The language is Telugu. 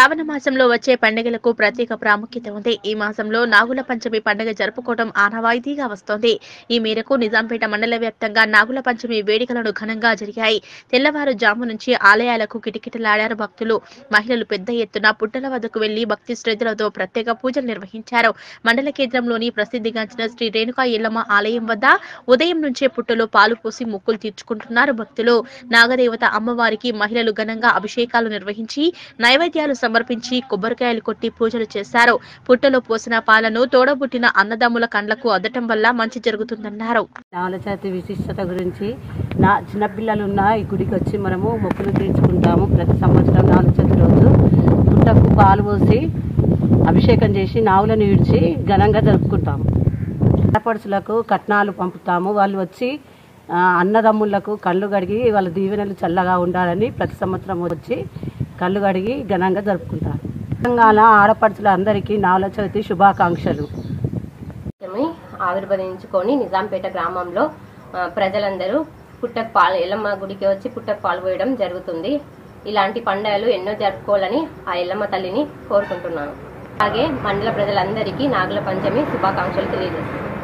శ్రావణ మాసంలో వచ్చే పండుగలకు ప్రత్యేక ప్రాముఖ్యత ఉంది. ఈ మాసంలో నాగుల పంచమి పండుగ జరుపుకోవడం ఆనవాయితీగా వస్తోంది. ఈ మేరకు నిజాంపేట మండల వ్యాప్తంగా నాగుల పంచమి వేడుకలను ఘనంగా జరిగాయి. తెల్లవారుజాము నుంచి ఆలయాలకు కిటకిటలాడారు భక్తులు. మహిళలు పెద్ద ఎత్తున పుట్టల వద్దకు వెళ్లి భక్తి శ్రద్ధలతో ప్రత్యేక పూజలు నిర్వహించారు. మండల కేంద్రంలోని ప్రసిద్ధిగాంచిన శ్రీ రేణుకా ఎల్లమ్మ ఆలయం వద్ద ఉదయం నుంచే పుట్టలో పాలు పోసి మొక్కులు తీర్చుకుంటున్నారు భక్తులు. నాగదేవత అమ్మవారికి మహిళలు ఘనంగా అభిషేకాలు నిర్వహించి నైవేద్యాలు సమర్పించి కొబ్బరికాయలు కొట్టి పూజలు చేశారు. పుట్టలో పోసిన పాలను తోడబుట్టిన అన్నదమ్ముల కండ్లకు అద్దటం వల్ల మంచి జరుగుతుందన్నారు. నాగుల చవితి విశిష్టత గురించి చిన్నపిల్లలున్న ఈ గుడికి వచ్చి మనము మొక్కులు తీర్చుకుంటాము. ప్రతి సంవత్సరం నాగుల చవితి రోజు పుట్టకు పాలు పోసి అభిషేకం చేసి నాగులను విడిచి ఘనంగా జరుపుకుంటాము. ఆడపడుచులకు కట్నాలు పంపుతాము. వాళ్ళు వచ్చి అన్నదమ్ములకు కళ్ళు కడిగి వాళ్ళ దీవెనలు చల్లగా ఉండాలని ప్రతి సంవత్సరం వచ్చి కళ్ళు కడిగి ఘనంగా జరుపుకుంటారు. తెలంగాణ ఆడపడుచుల అందరికీ నాగుల చవితి శుభాకాంక్షలు. ఆవిర్భవించుకొని నిజాంపేట గ్రామంలో ప్రజలందరూ పుట్టకు పాలు ఎల్లమ్మ గుడికి వచ్చి పుట్టకు పాలు పోయడం జరుగుతుంది. ఇలాంటి పండుగలు ఎన్నో జరుపుకోవాలని ఆ ఎల్లమ్మ తల్లిని కోరుకుంటున్నాను. అలాగే మండల ప్రజలందరికీ నాగుల పంచమి శుభాకాంక్షలు తెలియజేస్తున్నాను.